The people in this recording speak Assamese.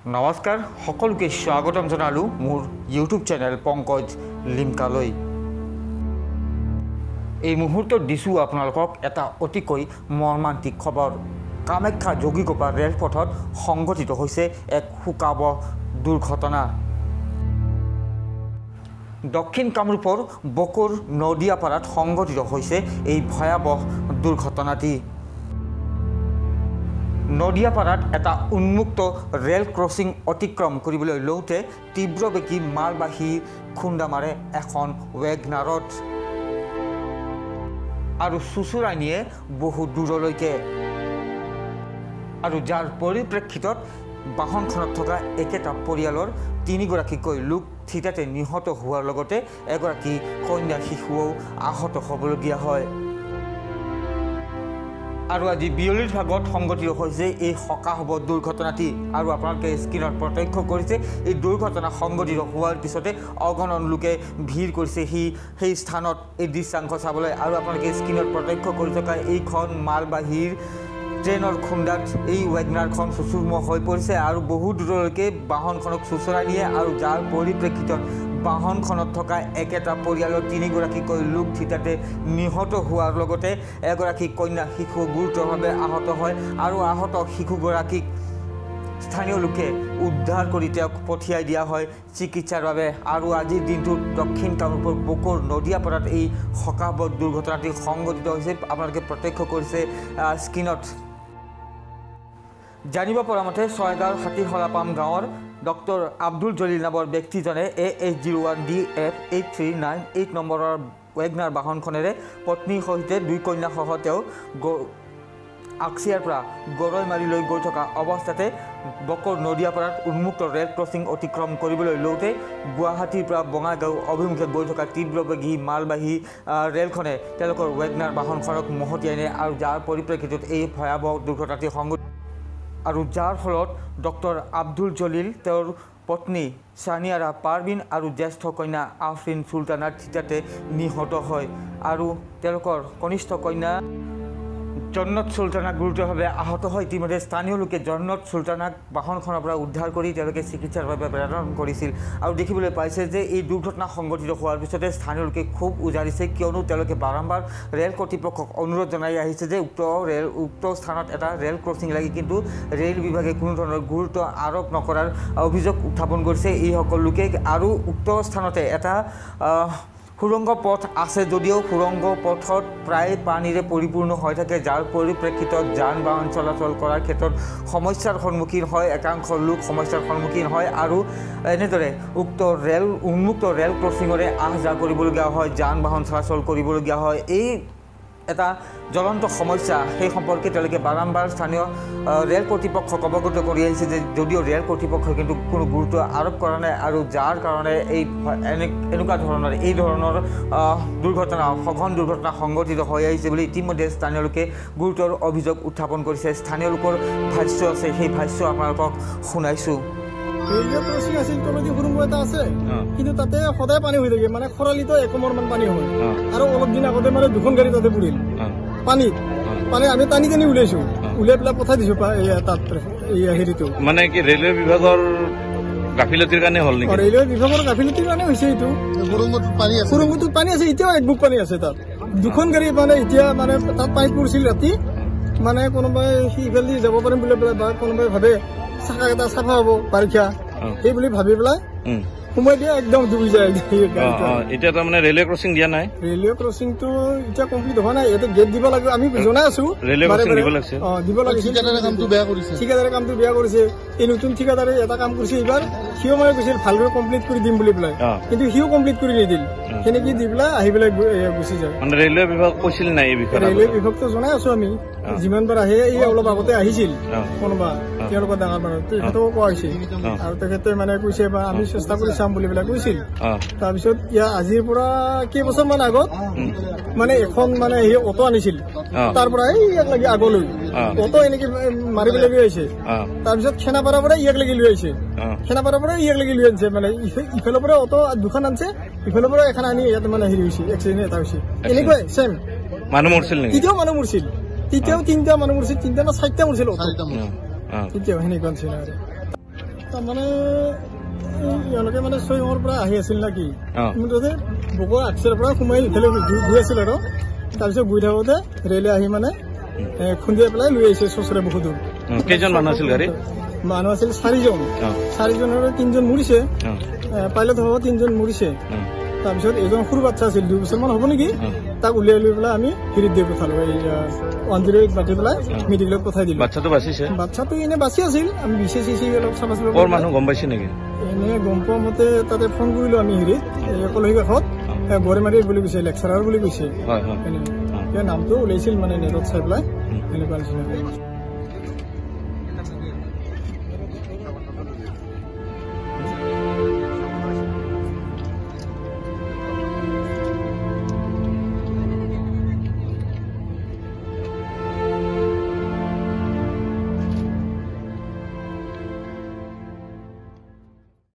নমস্কাৰ সকলোকে স্বাগতম জনালো মোৰ ইউটিউব চেনেল পংকজ লিমকালৈ। এই মুহূৰ্তত দিছোঁ আপোনালোকক এটা অতিকৈ মৰ্মান্তিক খবৰ। কামাখ্যা যোগীঘোপা ৰেলপথত সংঘটিত হৈছে এক শোকাবহ দুৰ্ঘটনা। দক্ষিণ কামৰূপৰ বকুৰ নদিয়াপাৰাত সংঘটিত হৈছে এই ভয়াবহ দুৰ্ঘটনাটি। নদিয়াপাৰাত এটা উন্মুক্ত ৰেল ক্ৰছিং অতিক্ৰম কৰিবলৈ লওঁতে তীব্ৰবেগী মালবাহী খুন্দা মাৰে এখন ৱেগনাৰত আৰু চুচুৰাই নিয়ে বহু দূৰলৈকে। আৰু যাৰ পৰিপ্ৰেক্ষিতত বাহনখনত থকা একেটা পৰিয়ালৰ 3গৰাকীকৈ লোক থিতাতে নিহত হোৱাৰ লগতে এগৰাকী কন্যা শিশুও আহত হ'বলগীয়া হয়। আৰু আজি বিয়লিৰ ভাগত সংঘটিত হৈছে এই শোকাবহ দুৰ্ঘটনাটি। আৰু আপোনালোকে স্ক্ৰীনত প্ৰত্যক্ষ কৰিছে এই দুৰ্ঘটনা সংঘটিত হোৱাৰ পিছতে অগণন লোকে ভিৰ কৰিছে সেই স্থানত এই দৃশ্যাংশ চাবলৈ। আৰু আপোনালোকে স্ক্ৰীনত প্ৰত্যক্ষ কৰি থকা এইখন মালবাহীৰ ট্ৰেইনৰ খুন্দাত এই ৱেগনাৰখন চুচুৰমুৱা হৈ পৰিছে আৰু বহু দূৰলৈকে বাহনখনক চুচৰাই নিয়ে। আৰু যাৰ পৰিপ্ৰেক্ষিতত বাহনখনত থকা একেটা পৰিয়ালৰ 3গৰাকীকৈ লোক থিতাতে নিহত হোৱাৰ লগতে এগৰাকী কন্যা শিশু গুৰুতৰভাৱে আহত হয়। আৰু আহত শিশুগৰাকীক স্থানীয় লোকে উদ্ধাৰ কৰি তেওঁক পঠিয়াই দিয়া হয় চিকিৎসাৰ বাবে। আৰু আজিৰ দিনটোত দক্ষিণ কামৰূপৰ বকুৰ নদিয়াপাৰাত এই শোকাবহ দুৰ্ঘটনাটি সংঘটিত হৈছে। আপোনালোকে প্ৰত্যক্ষ কৰিছে স্ক্ৰীনত। জানিব পৰা মতে ছয়গাঁৱৰ হাতীশলাপাম গাঁৱৰ ডক্টৰ আব্দুল জলিল নামৰ ব্যক্তিজনে AH01DF 8398 নম্বৰৰ ৱেগনাৰ বাহনখনেৰে পত্নীৰ সৈতে 2 কন্যাসহ তেওঁ আকচিয়াৰ পৰা গৰৈমাৰীলৈ গৈ থকা অৱস্থাতে বকুৰ নদিয়াপাৰাত উন্মুক্ত ৰেল ক্ৰছিং অতিক্ৰম কৰিবলৈ লওঁতে গুৱাহাটীৰ পৰা বঙাইগাঁও অভিমুখে গৈ থকা তীব্ৰবেগী মালবাহী ৰেলখনে তেওঁলোকৰ ৱেগনাৰ বাহনখনক মহতিয়াই নিয়ে। আৰু যাৰ পৰিপ্ৰেক্ষিতত এই ভয়াবহ দুৰ্ঘটনাটি সংঘটিত আৰু যাৰ ফলত ডক্টৰ আব্দুল জলিল তেওঁৰ পত্নী ছানিয়াৰা পাৰবিন আৰু জ্যেষ্ঠ কন্যা আফৰিন চুলতানাৰ থিতাতে নিহত হয়। আৰু তেওঁলোকৰ কনিষ্ঠ কন্যা জন্নত চুলতানা গুৰুতৰভাৱে আহত হয়। ইতিমধ্যে স্থানীয় লোকে জন্নত চুলতানাক বাহনখনৰ পৰা উদ্ধাৰ কৰি তেওঁলোকে চিকিৎসাৰ বাবে প্ৰেৰণ কৰিছিল। আৰু দেখিবলৈ পাইছে যে এই দুৰ্ঘটনা সংঘটিত হোৱাৰ পিছতে স্থানীয় লোকে খুব উজাৰিছে, কিয়নো তেওঁলোকে বাৰম্বাৰ ৰেল কৰ্তৃপক্ষক অনুৰোধ জনাই আহিছে যে উক্ত স্থানত এটা ৰেল ক্ৰছিং লাগে, কিন্তু ৰেল বিভাগে কোনো ধৰণৰ গুৰুত্ব আৰোপ নকৰাৰ অভিযোগ উত্থাপন কৰিছে এইসকল লোকে। আৰু উক্ত স্থানতে এটা সুৰংগ পথ আছে যদিও সুৰংগ পথত প্ৰায় পানীৰে পৰিপূৰ্ণ হৈ থাকে, যাৰ পৰিপ্ৰেক্ষিতত যান বাহন চলাচল কৰাৰ ক্ষেত্ৰত সমস্যাৰ সন্মুখীন হয়, একাংশ লোক সমস্যাৰ সন্মুখীন হয়। আৰু এনেদৰে উন্মুক্ত ৰেল ক্ৰছিঙৰে আহ যাহ কৰিবলগীয়া হয়, যান বাহন চলাচল কৰিবলগীয়া হয়। এই এটা জ্বলন্ত সমস্যা, সেই সম্পৰ্কে তেওঁলোকে বাৰম্বাৰ স্থানীয় ৰেল কৰ্তৃপক্ষক অৱগত কৰি আহিছে যে যদিও ৰেল কৰ্তৃপক্ষই কিন্তু কোনো গুৰুত্ব আৰোপ কৰা নাই। আৰু যাৰ কাৰণে এই ধৰণৰ দুৰ্ঘটনা সঘন দুৰ্ঘটনা সংঘটিত হৈ আহিছে বুলি ইতিমধ্যে স্থানীয় লোকে গুৰুতৰ অভিযোগ উত্থাপন কৰিছে। স্থানীয় লোকৰ ভাষ্য আছে, সেই ভাষ্য আপোনালোকক শুনাইছোঁ। ৰেলৱে ক্ৰছিং আছিল, তলদি সুৰংগ এটা আছে, কিন্তু তাতে সদায় পানী হৈ থাকে, মানে খৰালিতো 1 কমৰ পানী হয়। আৰু অলপ দিন আগতে মানে 2খন গাড়ী তাতে পৰিল পানী আমি টানি উলিয়াইছো, উলিয়াই পেলাই পঠাই দিছো তাত হেৰিটো। মানে কি ৰেলৱে বিভাগৰ গাফিলতিৰ কাৰণে হ'ল নেকি? ৰেলৱে বিভাগৰ গাফিলতিৰ কাৰণে হৈছে এইটো। সুৰংগটোত পানী আছে, এতিয়াও 1 বুক পানী আছে তাত। 2খন গাড়ী মানে এতিয়া মানে তাত পানী পৰিছিল ৰাতি, মানে কোনোবাই সিফালে যাব পাৰিম বুলি পেলাই বা কোনোবাই ভাবে চাকা এটা চাফা হ'ব বাৰিষা, সেই বুলি ভাবি পেলাই সোমাই দিয়া, একদম ডুবি যায়। এতিয়া তাৰমানে ৰেলৱে ক্ৰছিং দিয়া নাই, ৰেলৱে ক্ৰছিংটো এতিয়া কমপ্লিট হোৱা নাই, ইয়াতে গেট দিব লাগিব, আমি জনাই আছো দিব লাগিছিল। ঠিকাদাৰে কামটো বেয়া কৰিছে। এই নতুন ঠিকাদাৰে এটা কাম কৰিছে এইবাৰ, সিও মানে কৈছিল ভালদৰে কমপ্লিট কৰি দিম বুলি পেলাই, কিন্তু সিও কমপ্লিট কৰি নিদিল। সেনেকে দি পেলাই আহি পেলাই গুচি যায়। ৰেলৱে বিভাগ কৈছিল নাই এই বিষয়ে? ৰেলৱে বিভাগটো জনাই আছো আমি, যিমানবাৰ আহে। এই অলপ আগতে আহিছিল কোনোবা তেওঁলোকৰ ডাঙৰ মানুহ, তেখেতকো কোৱা হৈছিল আৰু তেখেতে মানে কৈছে বা আমি চেষ্টা কৰি চাম বুলি পেলাই কৈছিল। তাৰপিছত আজিৰ পৰা কেইবছৰমান আগত মানে এখন মানে সেই অটো আনিছিল, তাৰ পৰা ইয়াক লাগি আগলৈ অটো এনেকে মাৰি পেলাই লৈ আহিছে। তাৰপিছত খেনাপাৰাৰ পৰা ইয়াক লাগি লৈ আহিছে, খেনাপাৰাৰ পৰা ইয়াক লাগি লৈ আনিছে, মানে ইফালৰ পৰা অটো 2খন আনিছে, ইফালৰ পৰা এখন আনি ইয়াত মানে হেৰি হৈছে, এক্সিডেণ্ট এটা হৈছে। এনেকুৱাই চেম মানুহ মৰিছিল, তেতিয়াও মানুহ মৰিছিল, তেতিয়াও 3টা মানুহ মৰিছিল, 3টা না 4টা মৰিছিল, তেতিয়াও সেনেকুৱা নিচিনা। তাৰমানে ইয়ালৈকে মানে ছয়ঙৰ পৰা আহি আছিল নেকি মুঠতে বকৰ আগচৰ পৰা সোমাই ইফালে গৈ আছিল আৰু তাৰপিছত গৈ থাকোঁতে ৰেলে আহি মানে খুন্দিয়াই পেলাই লৈ আহিছে চচৰে বহুত দূৰ কেইজন মানুহ আছিল গাড়ী মানুহ আছিল 4জন 4জনৰ 3জন মৰিছে পাইলট হ'ব 3জন মৰিছে তাৰপিছত এজন সৰু বাচ্চা আছিল 2 বছৰমান হ'ব নেকি তাক উলিয়াই লৈ পেলাই আমি হিৰিত দি পঠালো এই 108 মাতি পেলাই মেডিকেলত পঠাই দিলো বাচ্চাটো বাচিছে বাচ্চাটো এনে বাচি আছিল আমি বিশেষ অলপ চাবাছিলো ক'ৰ মানুহ গম পাইছে নেকি এনে গম পোৱা মতে তাতে ফোন কৰিলো আমি হিৰিত কলহী কাষত গড়েমাৰী বুলি কৈছে লেকচাৰাৰ বুলি কৈছে নামটো ওলাইছিল মানে নেটত চাই পেলাই এনেকুৱা